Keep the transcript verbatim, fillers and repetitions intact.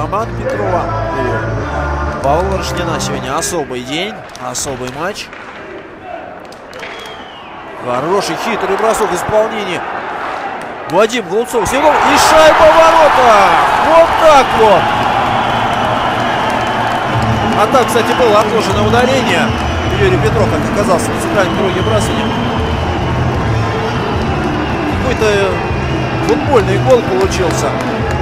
Романа Петрова, у Павла Рождена сегодня особый день, особый матч. Хороший хитрый бросок исполнения. Вадим Голубцов. И шайба в ворота. Вот так вот. А так, кстати, было отложено удаление. Юрий Петров, как оказался, на центральном круге бросания. Какой-то футбольный гол получился.